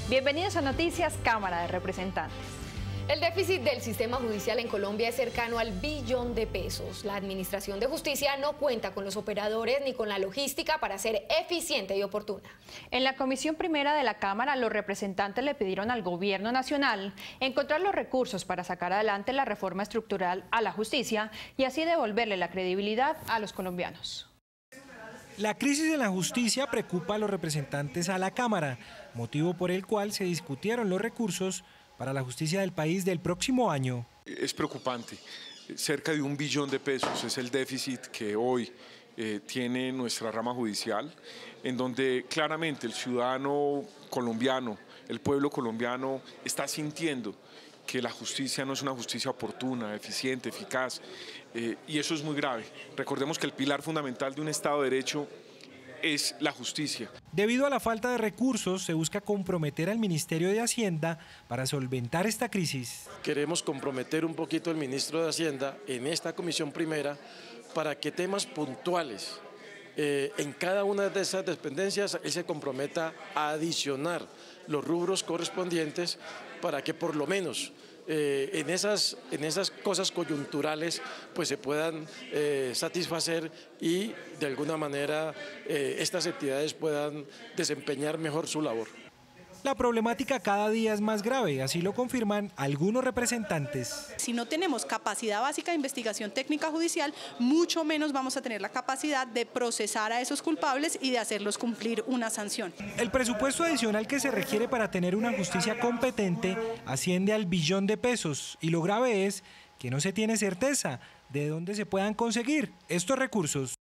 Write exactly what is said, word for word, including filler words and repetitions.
Bienvenidos a Noticias Cámara de Representantes. El déficit del sistema judicial en Colombia es cercano al billón de pesos. La Administración de Justicia no cuenta con los operadores ni con la logística para ser eficiente y oportuna. En la Comisión Primera de la Cámara, los representantes le pidieron al Gobierno Nacional encontrar los recursos para sacar adelante la reforma estructural a la justicia y así devolverle la credibilidad a los colombianos. La crisis en la justicia preocupa a los representantes a la Cámara, motivo por el cual se discutieron los recursos para la justicia del país del próximo año. Es preocupante, cerca de un billón de pesos es el déficit que hoy eh, tiene nuestra rama judicial, en donde claramente el ciudadano colombiano, el pueblo colombiano está sintiendo que la justicia no es una justicia oportuna, eficiente, eficaz, eh, y eso es muy grave. Recordemos que el pilar fundamental de un Estado de Derecho es la justicia. Debido a la falta de recursos, se busca comprometer al Ministerio de Hacienda para solventar esta crisis. Queremos comprometer un poquito al ministro de Hacienda en esta comisión primera para que temas puntuales eh, en cada una de esas dependencias él se comprometa a adicionar los rubros correspondientes para que por lo menos Eh, en, esas, en esas cosas coyunturales pues se puedan eh, satisfacer y de alguna manera eh, estas entidades puedan desempeñar mejor su labor. La problemática cada día es más grave, así lo confirman algunos representantes. Si no tenemos capacidad básica de investigación técnica judicial, mucho menos vamos a tener la capacidad de procesar a esos culpables y de hacerlos cumplir una sanción. El presupuesto adicional que se requiere para tener una justicia competente asciende al billón de pesos y lo grave es que no se tiene certeza de dónde se puedan conseguir estos recursos.